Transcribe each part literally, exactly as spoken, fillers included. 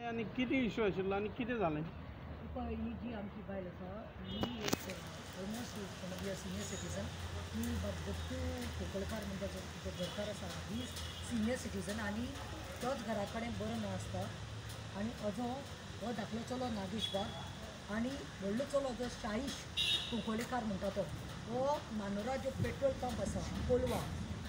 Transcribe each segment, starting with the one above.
आनी कितें इश्यू आशिल्लो आनी कितें जालें? पळय ही जी आमची बायल आसा ही एक almost be a senior citizen. ही दत्तू कोंकणकार म्हणजे जो घरकार आसा ही सिनियर सिटीजन आनी तोच घरा कडेन बरो नासता आनी हाजो हो धाकलो चलो नागेश बाब आनी व्हडलो चलो जो शाहीश कुंकळेकार म्हणटा तो हो मानोरा जो पेट्रोल पंप आसा कोलवा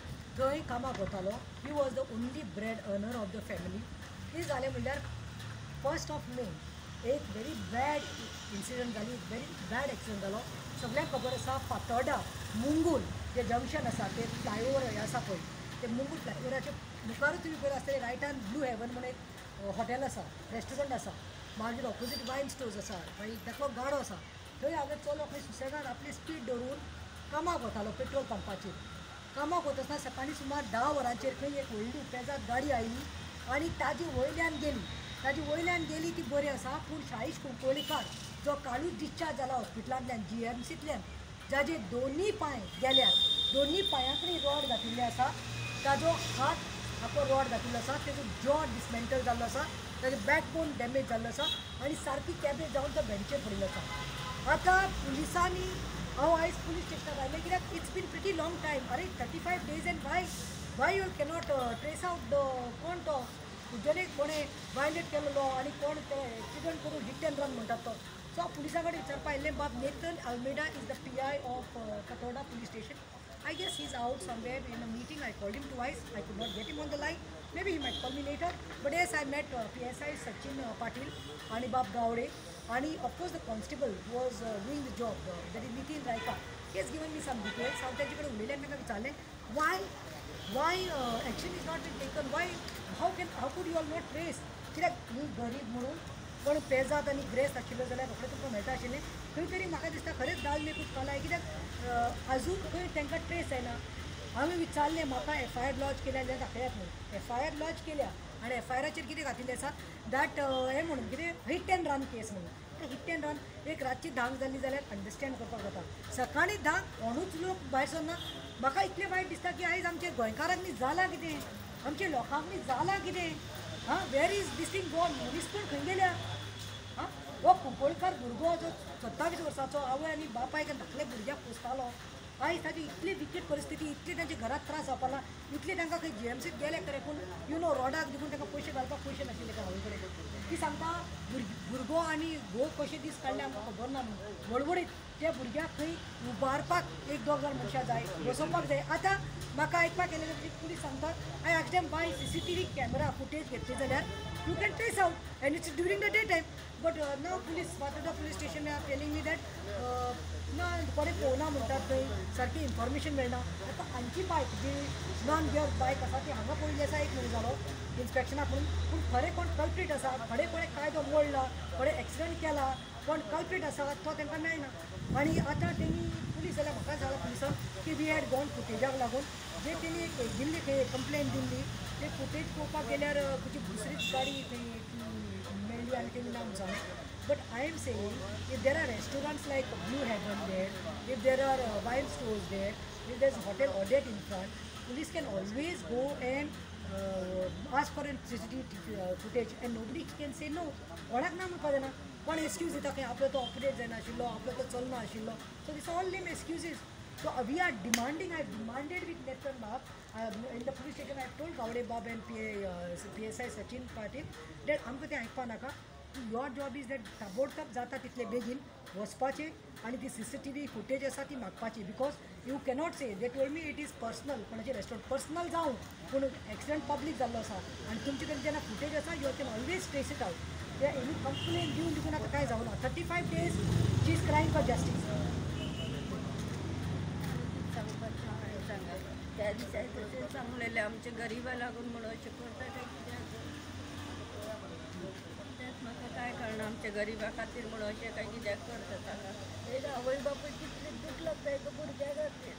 थंय कामाक वतालो. He was the only bread earner of the family. कितें जालें म्हणल्यार फर्स्ट ऑफ मे एक व्हेरी बॅड इन्सिडंट जाली, व्हेरी बॅड एक्सिडंट जालो. सगळ्यांक खबर आसा फातोर्डा मुंगूल जे जंक्शन आसा ते फ्लायओवर हे आसा पळय ते मुंगूल फ्लायओवराचे मुखारूच तुमी पळयत आसतले रायटान ब्लू हेवन म्हणून एक हॉटेल आसा, रेस्टॉरंट आसा, मागीर ऑपोजीट वायन स्टोर्स आसा, मागीर ताका गाडो आसा. थंय हांवें चलो खंय सुसेगाद आपली स्पीड दवरून कामाक वतालो पेट्रोल पंपाचेर. कामाक वता आसतना सकाळीं सुमार धा वरांचेर खंय एक व्हडली पेजाद गाडी आयली आनी ताजी वयल्यान गेली. ताजी वयल्यान गेली ती बरी आसा पूण शाहीश कुंकळेकार जो काळूच डिस्चार्ज जाला हॉस्पिटलांतल्यान जी एम सींतल्यान जाचे दोनूय पांय गेल्यात, दोनूय पांयाकडेन रॉड घातिल्ले आसा, ताजो हात हाको रॉड घातिल्लो आसा, ताजो जॉ डिसमेंटल जाल्लो आसा, ताजो बॅकबोन डॅमेज जाल्लो आसा आनी सारकी कॅबेज जावन तो बेंचेर पडिल्लो आसा. आतां पुलिसांनी हांव आयज पुलीस स्टेशनाक आयलें कित्याक it's been pretty long time. अरे thirty five days and why why you cannot trace out the कोण तो जेणे कोणें वायलेट केलेलो आनी कोण ते एक्सिडंट करून हिट एंड रन म्हणटात तो. सो हांव पुलिसा कडेन विचारपा आयिल्लें बाब Nathan Almeida is the P I of Fatorda police station. I guess he's out somewhere in a meeting. I called him twice. I could not get him on the line. Maybe he might call me later. But yes, I met uh, P S I Sachin uh, Patil, Anibab Gowde, and of course the constable who was uh, doing the job. Uh, that is Nitin Raika. He has given me some details. How that you could ullele and vichale why why uh, action is not been taken? Why how can how could you all not trace? कित्याक ही गरीब म्हणून पण पेजाद आनी grace आशिल्लो जाल्यार रोखडें तुमकां मेळटा आशिल्लें. खंय तरी म्हाका दिसता खरेंच दाल मेकूच कालाय कित्याक आजून खंय तांकां ट्रेस जायना. हांवें विचारलें म्हाका एफ आय आर लॉन्च केल्या जाल्यार दाखयात म्हणून. एफ आय आर लॉन्च केल्या आनी एफ आय आराचेर कितें घातिल्लें आसा दॅट हें म्हणून कितें हिट एंड रन केस म्हणून. हिट एंड रन एक रातची धांक जाल्ली जाल्यार अंडरस्टँड करपाक जाता. सकाळीं धांक कोणूच लोक भायर सरना. म्हाका इतलें वायट दिसता की आयज आमच्या गोंयकारांक न्ही जालां कितें, आमच्या लोकांक न्ही जालां कितें. हां where is this thing gone. मनीस पूण खंय गेल्या. हां हो कुंकळकार भुरगो जो सत्तावीस वर्साचो आवय आनी बापायक धाकल्या भुरग्याक पोसतालो आयज ताची इतली विकट परिस्थिती, इतली तांच्या घरात त्रास जावपा लागला, इतले तांकां खंय जी एम सीत गेले खरें पूण यू नो रॉडाक देखून तांकां पयशे घालपाक पयशे नाशिल्ले काय आवय कडेन. ती सांगता भुरगो आनी घोव कशे दीस काडले आमकां खबर ना म्हणून. वळवळीत त्या भुरग्याक खंय उबारपाक एक दोग जाण मनशां जाय, बसोवपाक जाय. आतां म्हाका आयकपाक येलें की पुलीस सांगता I asked them by C C T V camera footage घेतली जाल्यार you can trace out and it's during the day time. But नाव police Fatorda police station are telling me that ना कोणें पळोवना म्हणटात थंय सारकी इन्फॉर्मेशन मेळना. आतां हांची बायक जी नॉन गियर बायक आसा ती हांगा पळयल्ली आसा एक म्हयनो जालो इन्स्पेक्शनाक म्हणून. पूण खरें कोण कल्प्रीट आसा, खरें कोणें कायदो मोडला, कोणें एक्सिडंट केला, कोण कल्प्रीट आसा तो तांकां मेळना. आनी आतां तेणी पुलीस जाल्यार म्हाका सांगला पुलिसान की वी हॅड गॉन फुटेजाक लागून जे तेणी एक दिल्ली खंय कंप्लेन दिल्ली ते फुटेज पळोवपाक गेल्यार तुजी दुसरीच गाडी थंय मेळ्ळी आनी तेणी नांव सांगलें. But I am saying, if there are restaurants like Blue Heaven there, if there are uh, wine stores there, if there's Hotel Odette in front, police can always go and uh, ask for a C C T V uh, footage and nobody can say no. कोणाक ना म्हणपाक जायना. कोण excuse दिता खंय आपलो तो operate जायना आशिल्लो, आपलो तो चलना आशिल्लो. So these are all lame excuses. So uh, we are demanding, I have demanded with Nethan Bab, uh, in the police station I have told Gowde Bab and P A, uh, P S I Sachin Patil that आमकां तें आयकपा नाका. Your job is that ताबडतोब जाता तितले बेगीन वचपाचें आनी ती C C T V footage आसा ती मागपाची. Because you cannot say they told me it is personal कोणाचें रेस्टॉरंट पर्सनल जावं पूण एक्सिडंट पब्लीक जाल्लो आसा आनी तुमचे कडेन जेन्ना फुटेज आसा you can always trace it out. ते एनी कंप्लेन दिवन दिवून आतां कांय जावना. Thirty five days she is crying for justice. त्या दिसा तशें सांगलेलें आमच्या गरिबा लागून म्हणून अशें करता काय कित्याक तेंच म्हाका काय कळना. आमच्या गरिबा खातीर म्हणून अशें काय कित्याक करता सांगा. एक आवय बापूय कितले दूख लागता एका भुरग्या खातीर.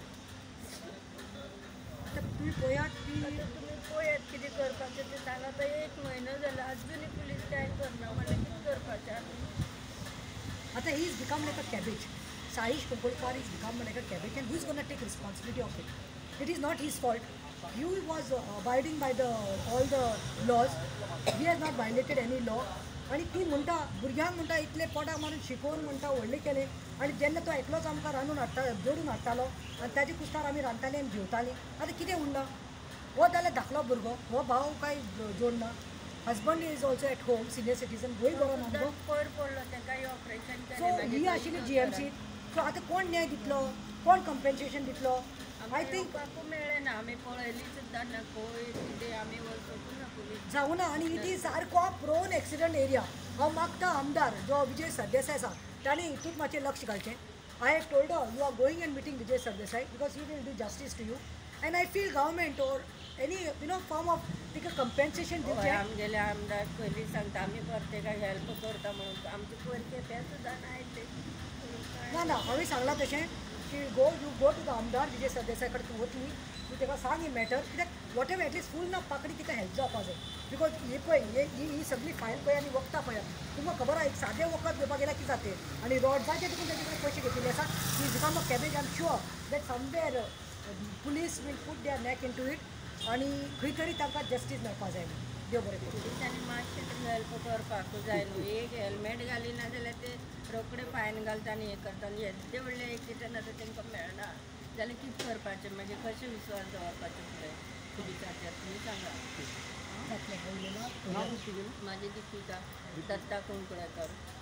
आतां तुमी पळयात की तुमी पळयात कितें करपाचें तें सांगा. आतां एक म्हयनो जाला अजुनूय पुलीस कांय करना म्हणल्यार कितें करपाचें आमी. आतां he is become like a cabbage. Shahish Kumbulkar is become like a cabbage and who is going to take responsibility of it? It is not his fault. he was abiding by the all the laws, he has not violated any law. आणि ती म्हणटा भुरग्यांक म्हणटा इतले पोटाक मारून शिकोवन म्हणटा व्हडले केले, आनी जेन्ना तो एकलोच आमकां रांदून हाडटा जोडून हाडटालो आनी ताजे कुस्तार आमी रांदताली आनी जेवतालीं. आतां कितें उरना? हो जाल्यार धाकलो भुरगो, हो भाव काय जोडना. Husband is also at home, senior citizen, Goem बरो ना गो. पयर पडलो ताका ऑपरेशन सो ही आशिल्ली जी एम सी. सो आतां कोण न्याय दितलो, कोण कंपेन्सेशन दितलो? आय थिंक मेळना. आमी पळयली सुद्दां ना खंय कितें आमी वचूंक ना पुलीस जावना. आनी इट इज सारको प्रोन एक्सिडंट एरिया. हांव मागता आमदार जो विजय सरदेसाय आसा ताणें हितूंत मातशें लक्ष घालचें. I have told you are going and meeting Vijay Sardesai because he will do justice to you. And I feel government or any you know form of तिका कंपेन्सेशन दिवचें. आमगेले आमदार पयलीं सांगता आमी प्रत्येकाक हेल्प करता म्हणून. आमचे पयलीं ते सुद्दां नायले. ना ना हांवें सांगलां तशें की go you go to the आमदार विजय सरदेसाय कडेन तूं वतली, तूं ताका सांग ही मॅटर, कित्याक वॉट एवर एटलीस्ट फूल ना पाकडी तिका हेल्प जावपा जाय. बिकॉज हे पळय हे ही ही सगळी फायल पळय आनी वखदां पळय, तुमकां खबर आहा एक सादें वखद घेवपाक गेल्यार कितें जाता आनी रॉड्साचे देखून ताजे कडेन पयशे घेतिल्ले आसा. He become of cabbage I am sure that somewhere police will put their neck into it आनी खंय तरी तांकां जस्टीस मेळपाक जाय. देव बरें करूं. पुलिसांनी मातशें हेल्प करपाकूच जाय न्हू. एक हेल्मेट घालिना जाल्यार ते रोखडे फायन घालता आनी हें करता आनी येदे व्हडले एक्सिडंट आतां तांकां मेळना जाल्यार कितें करपाचें मागीर कशें विश्वास दवरपाचें फुडें पुलिसाचेर तुमी सांगा. जातलें उलयलां. नाव कशें केलें? म्हाजी दिपिका दत्ता कुंकळेकर.